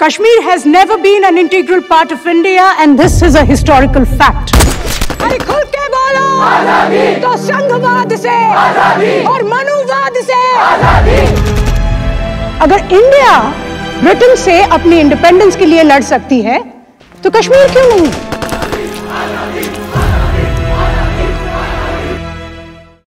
Kashmir has never been an integral part of India and this is a historical fact. अरे खुल के बोलो आजादी, तो संघवाद से आजादी और मनुवाद से आजादी। अगर इंडिया ब्रिटेन से अपनी इंडिपेंडेंस के लिए लड़ सकती है तो कश्मीर क्यों नहीं?